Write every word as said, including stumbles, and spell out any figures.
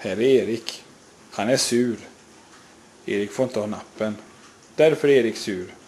Här är Erik. Han är sur. Erik får inte ha nappen. Därför är Erik sur.